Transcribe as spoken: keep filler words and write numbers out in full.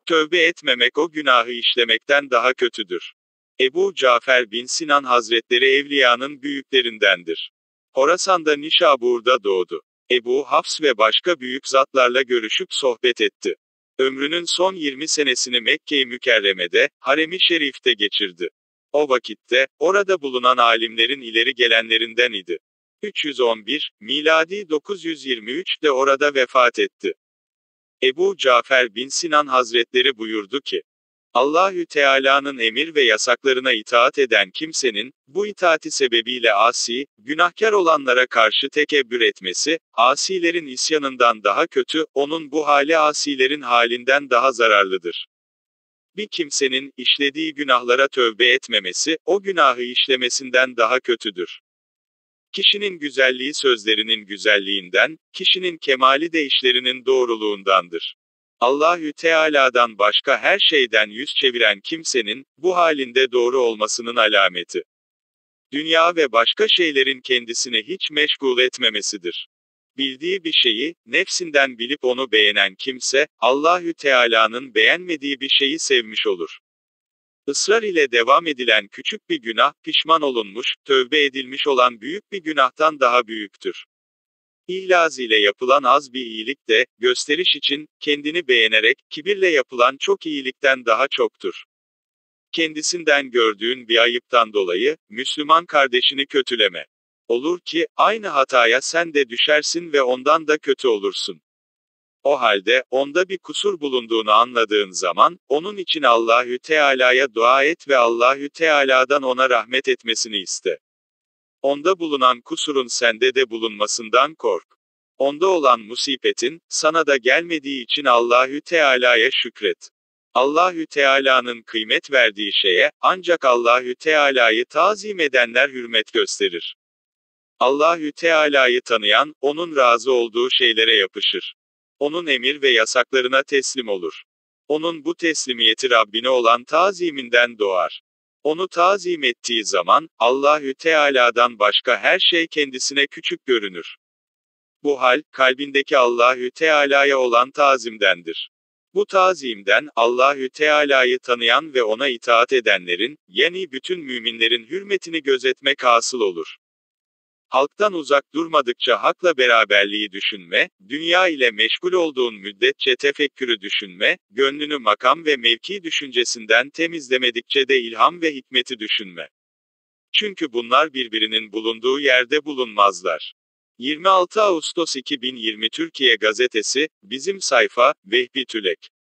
Tövbe etmemek o günahı işlemekten daha kötüdür. Ebu Cafer bin Sinan Hazretleri evliyanın büyüklerindendir. Horasan'da Nişabur'da doğdu. Ebu Hafs ve başka büyük zatlarla görüşüp sohbet etti. Ömrünün son yirmi senesini Mekke-i Mükerreme'de, Harem-i Şerif'te geçirdi. O vakitte, orada bulunan alimlerin ileri gelenlerinden idi. üç yüz on bir, miladi dokuz yüz yirmi üç'te orada vefat etti. Ebu Cafer bin Sinan Hazretleri buyurdu ki, Allahü Teala'nın emir ve yasaklarına itaat eden kimsenin, bu itaati sebebiyle asi, günahkar olanlara karşı tekebbür etmesi, asilerin isyanından daha kötü, onun bu hali asilerin halinden daha zararlıdır. Bir kimsenin, işlediği günahlara tövbe etmemesi, o günahı işlemesinden daha kötüdür. Kişinin güzelliği sözlerinin güzelliğinden, kişinin kemali de işlerinin doğruluğundandır. Allahü Teala'dan başka her şeyden yüz çeviren kimsenin, bu halinde doğru olmasının alameti. Dünya ve başka şeylerin kendisini hiç meşgul etmemesidir. Bildiği bir şeyi, nefsinden bilip onu beğenen kimse, Allahü Teala'nın beğenmediği bir şeyi sevmiş olur. Israr ile devam edilen küçük bir günah, pişman olunmuş, tövbe edilmiş olan büyük bir günahtan daha büyüktür. İhlaz ile yapılan az bir iyilik de, gösteriş için, kendini beğenerek, kibirle yapılan çok iyilikten daha çoktur. Kendisinden gördüğün bir ayıptan dolayı, Müslüman kardeşini kötüleme. Olur ki, aynı hataya sen de düşersin ve ondan da kötü olursun. O halde, onda bir kusur bulunduğunu anladığın zaman, onun için Allahü Teala'ya dua et ve Allahü Teala'dan ona rahmet etmesini iste. Onda bulunan kusurun sende de bulunmasından kork. Onda olan musibetin, sana da gelmediği için Allahü Teala'ya şükret. Allahü Teala'nın kıymet verdiği şeye, ancak Allahü Teala'yı tazim edenler hürmet gösterir. Allahü Teala'yı tanıyan, onun razı olduğu şeylere yapışır. Onun emir ve yasaklarına teslim olur. Onun bu teslimiyeti Rabbine olan taziminden doğar. Onu tazim ettiği zaman, Allahü Teala'dan başka her şey kendisine küçük görünür. Bu hal, kalbindeki Allahü Teala'ya olan tazimdendir. Bu tazimden, Allahü Teala'yı tanıyan ve ona itaat edenlerin, yani bütün müminlerin hürmetini gözetmek hasıl olur. Halktan uzak durmadıkça hakla beraberliği düşünme, dünya ile meşgul olduğun müddetçe tefekkürü düşünme, gönlünü makam ve mevki düşüncesinden temizlemedikçe de ilham ve hikmeti düşünme. Çünkü bunlar birbirinin bulunduğu yerde bulunmazlar. yirmi altı Ağustos iki bin yirmi Türkiye Gazetesi, bizim sayfa, Vehbi Tülek.